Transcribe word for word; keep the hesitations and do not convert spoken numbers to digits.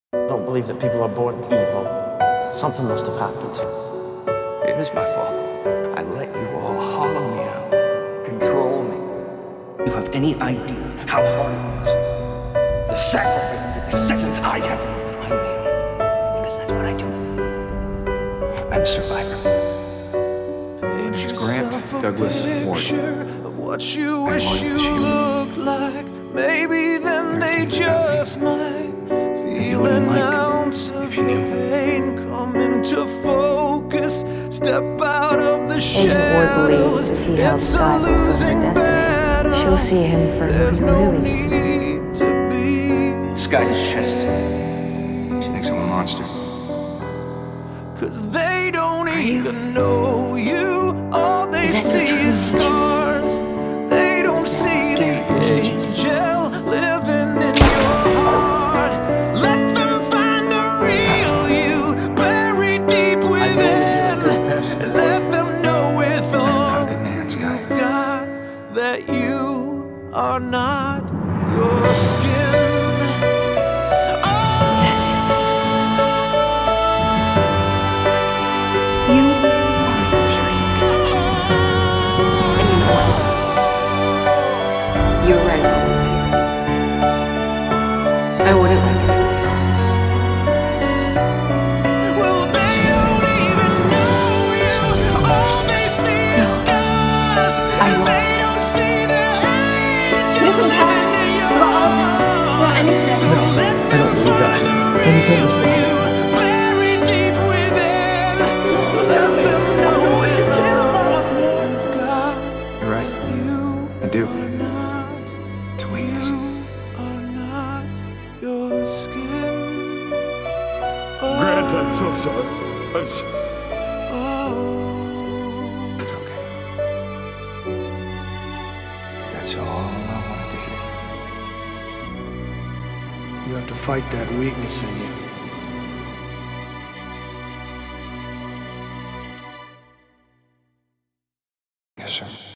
I don't believe that people are born evil. Something must have happened. It is my fault. I let you all hollow me out, control me. You have any idea how hard it was? The sacrifice, the decisions I have to make. I made. Because that's what I do. I'm a survivor. My name's Grant Douglas Ward. Of what you I wish want you to shoot. looked like. Maybe then they just might feel wouldn't an like ounce of if you your knew. pain coming to focus. Step out of the Agent Ward believes shadows. if he helps It's a Skyeward from losing her destiny, she'll battle. see him for who There's he no really is. need to be. Sky detests me. She thinks I'm a monster. Cause they don't even know you. All they Is that see your true is nature? scars. They don't see the angel living in your heart. Let them find the real you buried deep within. And let them know with I'm all not a good man, Sky. you've got that you are not your skin. You are a serial killer. And you know what? You're right about one thing. I wouldn't like it. Well, they don't even know you. All they see is scars. I And will. they don't see the angel Listen, Kat. living in your You got all the- heart. you got anything? So let I them don't believe that. find the Let me tell real this lie. you buried deep within. Let them know with all you've got. You're right. You I do. are not, It's a weakness. you are not your skin. Grant, I'm so sorry. I'm so Oh. It's okay. That's all I wanted to hear. You have to fight that weakness in you. Yes, sir.